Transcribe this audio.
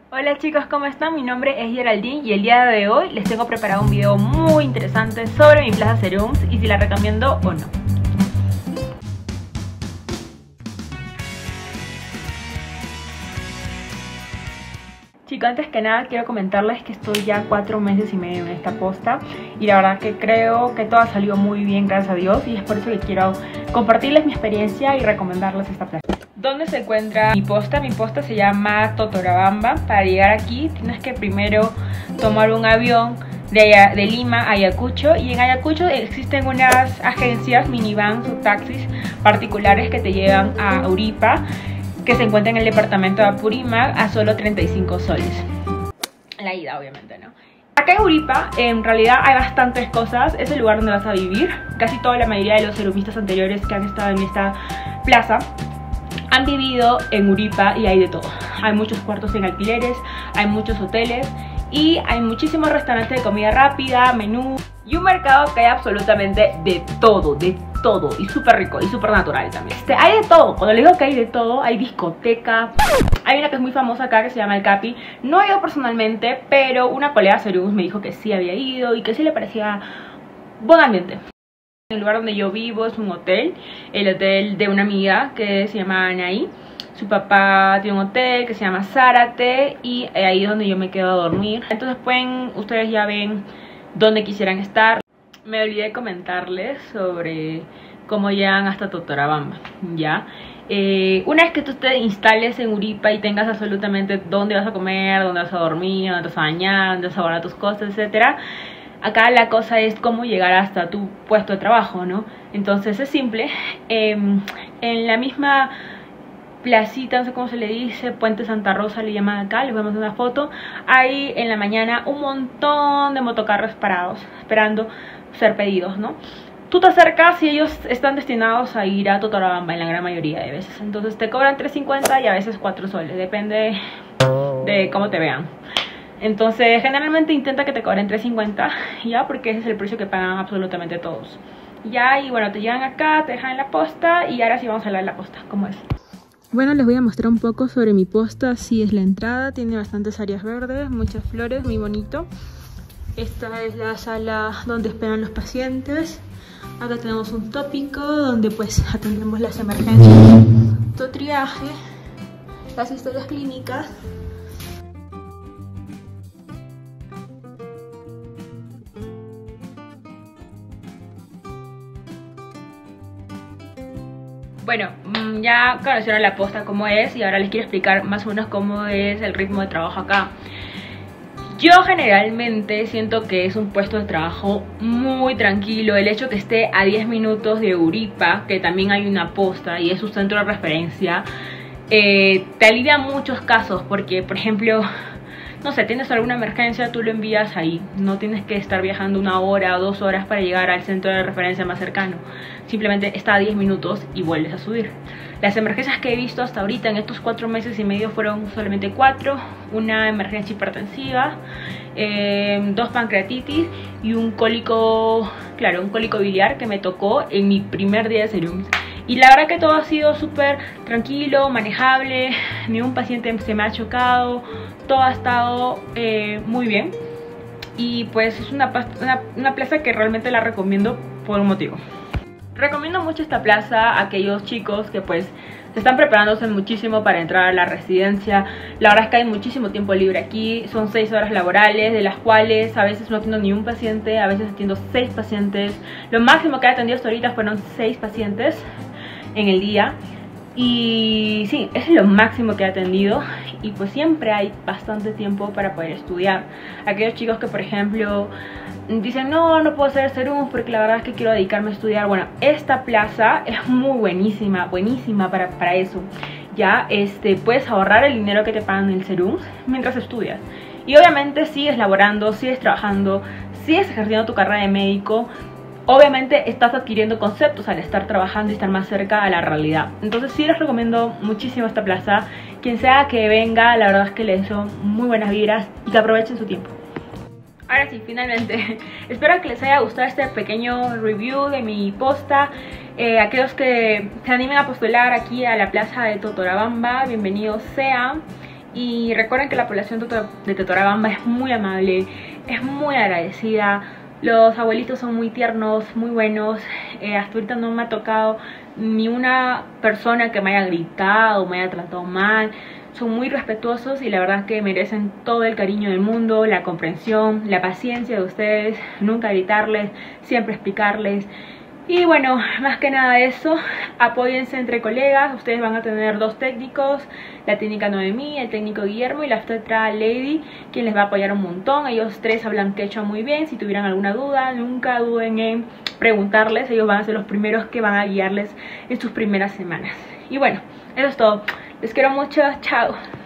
Hola chicos, ¿cómo están? Mi nombre es Geraldine y el día de hoy les tengo preparado un video muy interesante sobre mi Plaza Serums y si la recomiendo o no. Chicos, antes que nada quiero comentarles que estoy ya 4 meses y medio en esta posta y la verdad que creo que todo ha salido muy bien, gracias a Dios, y es por eso que quiero compartirles mi experiencia y recomendarles esta plaza. ¿Dónde se encuentra mi posta? Mi posta se llama Totorabamba. Para llegar aquí tienes que primero tomar un avión de Lima a Ayacucho, y en Ayacucho existen unas agencias, minivans o taxis particulares que te llevan a Uripa, que se encuentra en el departamento de Apurímac, a solo 35 soles. La ida, obviamente, ¿no? Acá en Uripa, en realidad hay bastantes cosas. Es el lugar donde vas a vivir. Casi toda la mayoría de los serumistas anteriores que han estado en esta plaza han vivido en Uripa y hay de todo. Hay muchos cuartos en alquileres, hay muchos hoteles y hay muchísimos restaurantes de comida rápida, menú y un mercado que hay absolutamente de todo y súper rico y súper natural también. Hay de todo. Cuando le digo que hay de todo, hay discoteca. Hay una que es muy famosa acá que se llama El Capi. No he ido personalmente, pero una colega Serums me dijo que sí había ido y que sí le parecía buen ambiente. El lugar donde yo vivo es un hotel, el hotel de una amiga que se llama Anaí. Su papá tiene un hotel que se llama Zárate y ahí es donde yo me quedo a dormir. Entonces ustedes ya ven dónde quisieran estar. Me olvidé de comentarles sobre cómo llegan hasta Totorabamba, ¿ya? Una vez que tú te instales en Uripa y tengas absolutamente dónde vas a comer, dónde vas a dormir, dónde te vas a bañar, dónde vas a guardar tus cosas, etcétera, acá la cosa es cómo llegar hasta tu puesto de trabajo, ¿no? Entonces es simple. En la misma placita, no sé cómo se le dice, Puente Santa Rosa le llaman acá, les voy a mostrar una foto. Hay en la mañana un montón de motocarros parados, esperando ser pedidos, ¿no? Tú te acercas y ellos están destinados a ir a Totorabamba en la gran mayoría de veces. Entonces te cobran 3.50 y a veces 4 soles, depende de cómo te vean. Entonces generalmente intenta que te cobren 3.50, ya, porque ese es el precio que pagan absolutamente todos. Ya, y bueno, te llegan acá, te dejan en la posta y ahora sí vamos a hablar de la posta, ¿cómo es? Bueno, les voy a mostrar un poco sobre mi posta. Así es la entrada, tiene bastantes áreas verdes, muchas flores, muy bonito. Esta es la sala donde esperan los pacientes. Acá tenemos un tópico donde pues atendemos las emergencias, tu triaje, las historias clínicas. Bueno, ya conocieron la posta cómo es y ahora les quiero explicar más o menos cómo es el ritmo de trabajo acá. Yo generalmente siento que es un puesto de trabajo muy tranquilo. El hecho que esté a 10 minutos de Uripa, que también hay una posta y es su centro de referencia, te alivia muchos casos porque, por ejemplo, no sé, tienes alguna emergencia, tú lo envías ahí. No tienes que estar viajando 1 hora o 2 horas para llegar al centro de referencia más cercano. Simplemente está a 10 minutos y vuelves a subir. Las emergencias que he visto hasta ahorita en estos 4 meses y medio fueron solamente 4. Una emergencia hipertensiva, 2 pancreatitis y un cólico, claro, un cólico biliar que me tocó en mi primer día de Serums. Y la verdad que todo ha sido súper tranquilo, manejable, ni un paciente se me ha chocado, todo ha estado muy bien. Y pues es una plaza que realmente la recomiendo por un motivo. Recomiendo mucho esta plaza a aquellos chicos que pues se están preparándose muchísimo para entrar a la residencia. La verdad es que hay muchísimo tiempo libre aquí, son 6 horas laborales, de las cuales a veces no atiendo ni un paciente, a veces atiendo 6 pacientes. Lo máximo que he atendido hasta ahorita fueron 6 pacientes en el día. Y sí, eso es lo máximo que he atendido. Y pues siempre hay bastante tiempo para poder estudiar. Aquellos chicos que por ejemplo dicen no puedo hacer Serums porque la verdad es que quiero dedicarme a estudiar. Bueno, esta plaza es muy buenísima para eso. Ya puedes ahorrar el dinero que te pagan en el Serums mientras estudias. Y obviamente sigues laborando, sigues trabajando, sigues ejerciendo tu carrera de médico. Obviamente estás adquiriendo conceptos al estar trabajando y estar más cerca a la realidad. Entonces sí les recomiendo muchísimo esta plaza. Quien sea que venga, la verdad es que les deseo muy buenas vibras y que aprovechen su tiempo. Ahora sí, finalmente, espero que les haya gustado este pequeño review de mi posta. Aquellos que se animen a postular aquí a la plaza de Totorabamba, bienvenidos sean. Y recuerden que la población de Totorabamba es muy amable, es muy agradecida. Los abuelitos son muy tiernos, muy buenos. Hasta ahorita no me ha tocado ni una persona que me haya gritado, me haya tratado mal. Son muy respetuosos y la verdad es que merecen todo el cariño del mundo, la comprensión, la paciencia de ustedes. Nunca gritarles, siempre explicarles. Y bueno, más que nada eso, apóyense entre colegas. Ustedes van a tener 2 técnicos, la técnica Noemí, el técnico Guillermo y la obstetra Lady, quien les va a apoyar un montón. Ellos 3 hablan quechua muy bien. Si tuvieran alguna duda, nunca duden en preguntarles. Ellos van a ser los primeros que van a guiarles en sus primeras semanas. Y bueno, eso es todo. Les quiero mucho, chao.